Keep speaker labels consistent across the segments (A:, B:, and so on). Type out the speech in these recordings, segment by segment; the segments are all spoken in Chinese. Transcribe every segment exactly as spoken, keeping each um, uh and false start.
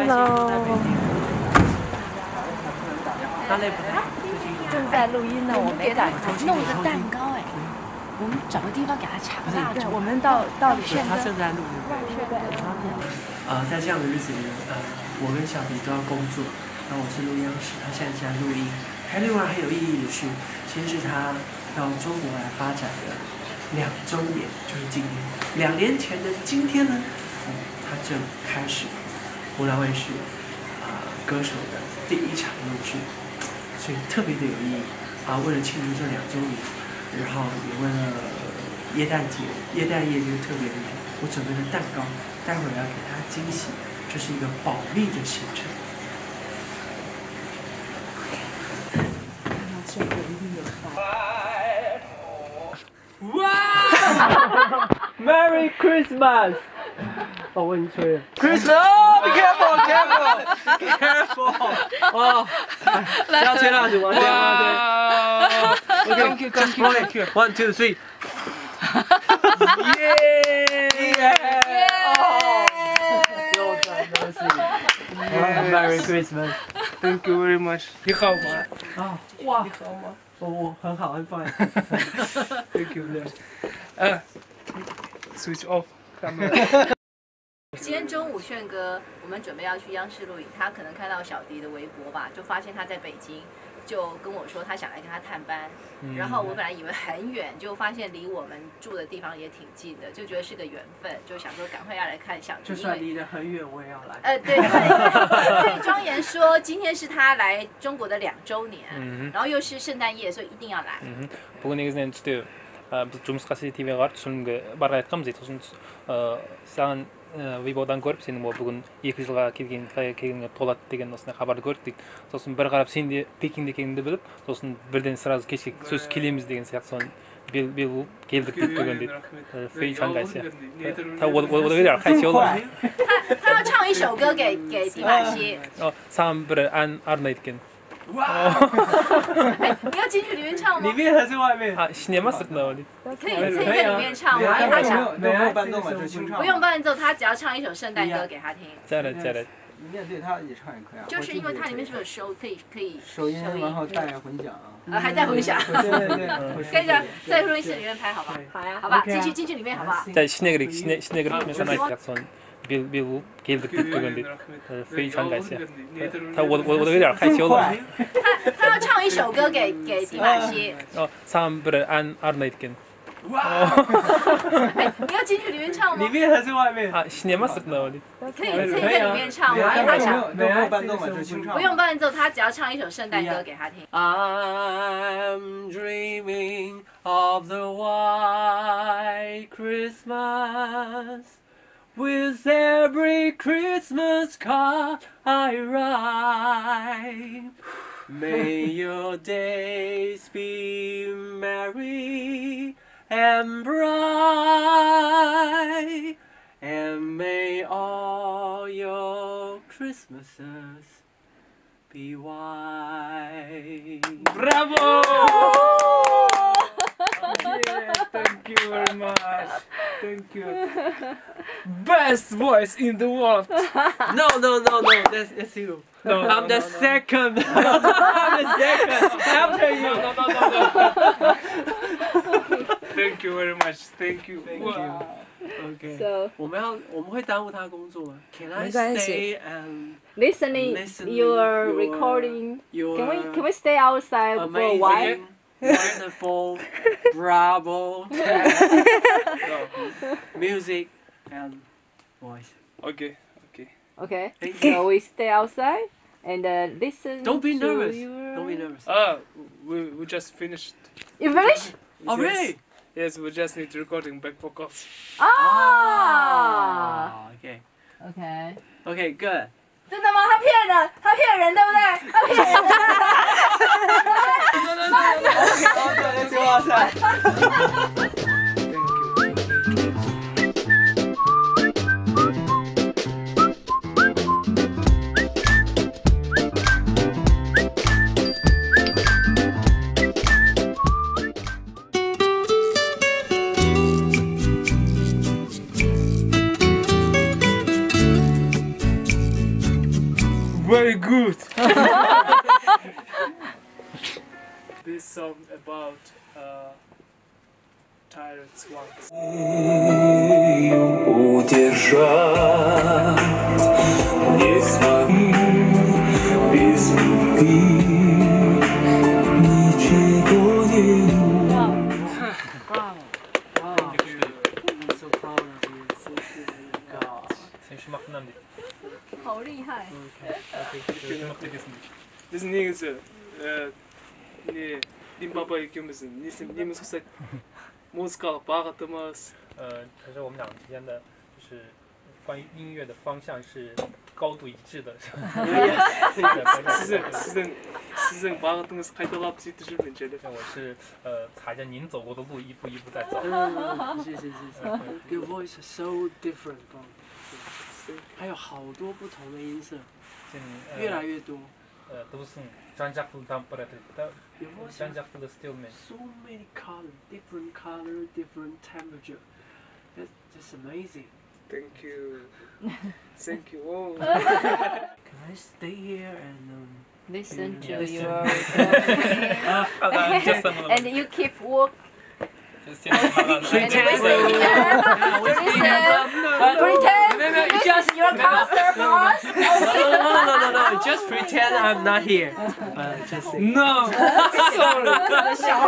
A: Hello。
B: 他累不累？
A: 正在录音呢，我没赶上。
C: 弄个蛋糕哎，我们找个地方给他插个蜡烛。
A: 我们到到里面。
B: 他正在录音。呃，在这样的日子里，呃，我跟小迪都要工作。然后我是录音师，他现在在录音。还另外还有意义的是，其实是他到中国来发展的两周年，就是今天。两年前的今天呢，嗯，他正开始湖南卫视啊、呃、歌手的第一场录制，所以特别的有意义啊。为了庆祝这两周年，然后也为了耶诞节，耶诞夜就是特别厉害。我准备了蛋糕，待会儿要给他惊喜，这是一个保密的行程。哇 ！Merry Christmas！ 哦，我已经吹了。Christmas！ Be careful, careful, careful！ 哦，不要吹蜡烛，我吹，我吹。OK， just blow it. One, two, three. 耶！哦，又转都是。Merry Christmas!
D: Thank you very much. 你好吗？
B: 啊，哇！你好吗？我我很好，很棒。
D: Thank you very much. 呃 ，switch off camera.
C: 今天中午，炫哥，我们准备要去央视录影，他可能看到小迪的微博吧，就发现他在北京，就跟我说他想来跟他探班。嗯、然后我本来以为很远，就发现离我们住的地方也挺近的，就觉得是个缘分，就想说赶快要来看小迪。
B: 就算离得很远，我也要来。
C: 呃，对，对，庄严说今天是他来中国的两周年，嗯、然后又是圣诞夜，所以一定要来。
D: 嗯бүгін негізінен түсте біз жұмысқа сетиве барып түсірілімге бара айтқанбыз дейді. сосын саған вейбодан көріп сенің бүгін екі жылға келген келгенге толады деген осындай хабарды көрдік дейді. Сосын бір қарап сен де Пекинде екеніңді біліп, сосын бірден сразу кешке сөз келеміз деген сияқты соны бел бел болып келдік бүгін дейді. 非常感谢。他我我我都有点害羞了。
C: 他他要唱一首歌给给迪玛希。
D: 哦，上бір ән арнайды екен.
C: 哇！哎，你要进去里面唱吗？
B: 里面还是外面？
D: 啊，新年嘛是的，
C: 可以可以在里面唱吗？因为他想
E: 没有伴奏嘛，就清唱。
C: 不用伴奏，他只要唱一首圣诞歌给他听。
D: 再来再来。
E: 面对他也唱也可以啊。
C: 就是因为它里面是不是有收，可以可以
E: 收音，然后带混响啊。
C: 呃，还带混响。
E: 对对对。
C: 可以的，在录音室里面拍好吧？好呀，好吧，进去进去里面好不好？
D: 在新年新年新年그룹面上来讲son 빌빌고 келдік бүгін дейді. 非常感谢。他我我我都有点害羞了。
C: 他他要唱一首歌给给迪玛希。
D: 哦，上бір ән арнайды екен.
C: 哇！哎，你要进去里面唱吗？
B: 里面还是外面？
D: 啊，新年嘛是的。
C: 可以可以在里面唱吗？因为他想
E: 没有伴奏嘛，就清唱。
C: 不用伴奏，他只要唱一首圣诞歌给他听。
B: I'm dreaming of the white Christmas. With every Christmas card I write, may your days be merry and bright, and may all your Christmases be white. Bravo!
D: Yeah, thank you very much. Thank you. Best voice in the world.
B: No, no, no, no. That's, that's you.
D: No,
B: I'm
D: no,
B: the
D: no,
B: second. No. I'm the second. After you.
D: No, no, no, no. Thank you very much. Thank you.
B: Thank you. Okay.
A: So
B: 我们要我们会耽误他工作吗 ？Can I
A: 没关系
B: stay and
A: listening,
B: Listening
A: your
B: your-
A: recording.
B: your
A: Can we can we stay outside for a while?
B: amazing, wonderful, bravo, music and voice?
D: Okay, okay.
A: Okay.
B: Thank you.
A: So we stay outside and uh, listen.
B: Don't be
A: to
B: nervous.
A: Your...
B: Don't be nervous.
D: Ah, we we just finished.
A: You finish?
B: Oh,
D: Yes.
B: really?
D: Yes, we just need recording back vocals.
A: Ah.
B: Oh, okay.
A: Okay.
B: Okay, good.
C: 真的吗？他骗人，他骗人，对不对？他骗人。
E: 哇塞！
F: Very good. This song about uh, tired swans.
G: Удержать не смогу без любви, ничего не
B: I'm so proud of you. Thank you. God.
D: 先週幕なんで。
C: 好厉害。
F: Biz негізі ә, не Лимбаба екеуміздің несі неміз ұқсайды музыкалық бағытымыз
D: 呃，可是我们俩之间的就是关于音乐的方向是高度一致的。
F: сіздің сіздің сіздің бағытыңыз қайталап сөйтіп жүрген жерде
D: 我是呃踩着您走过的路一步一步在走。
B: 谢谢谢谢。Your voice is so different, bro. 还有好多不同的音色，越来越多。
D: 呃，都是专家不当不来的，但
B: Your voice
D: 专
B: has
D: 家不的 still man。
B: so many colors, different color, different temperature. That's just amazing.
F: Thank you Thank you oh.
B: Can I stay here and um,
C: Listen to
B: Listen.
C: your
D: just some
C: and you keep walk
D: just you know,
C: and listen
B: Pretend.
C: here to listen. Pretend
B: just
C: your concert for us.
B: no, no, no, no, no, just pretend I'm not here. Uh, just sing.
F: No sorry
C: 小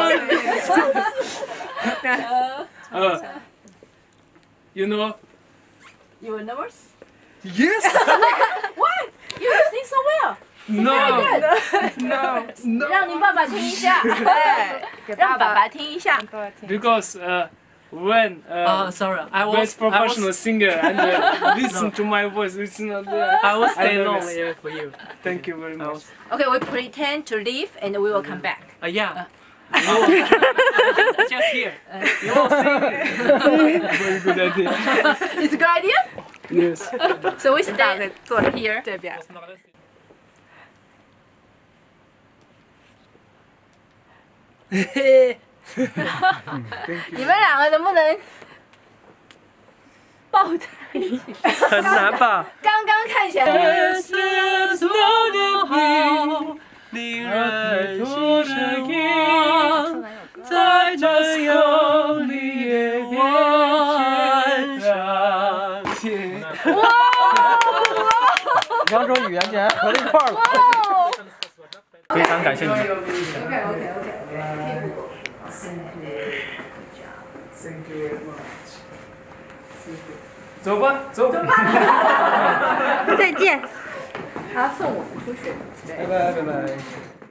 F: uh, You know
C: You were nervous?
F: Yes
C: What? You sing so well.
F: No
C: No. 让您爸爸听一下，对，让爸爸听一下。
F: Because uh, when uh,
B: Uh, sorry, I
F: best
B: was, I
F: professional
B: was,
F: singer and uh, listen to my voice it's not uh,
B: I will stay
F: I
B: long
F: nervous.
B: here for you.
F: Thank you very
B: I
F: much
B: was,
C: Okay, we pretend to leave and we will come back.
B: uh, yeah. Just here. You will sing.
F: Very good idea
C: It's a good idea.
F: Yes
C: So we stay here.
H: 这边。
C: 你们两个能不能抱在一起？
B: 很难吧？
C: 刚刚看起来。
B: 令人心神往，在这有你的晚上。
E: 两种语言竟然合在一块儿了。
D: 非常感谢你。
C: OK OK OK。
F: Thank you very much 走吧走吧
H: 再见。
C: 他送我们出去。
E: 拜拜拜拜。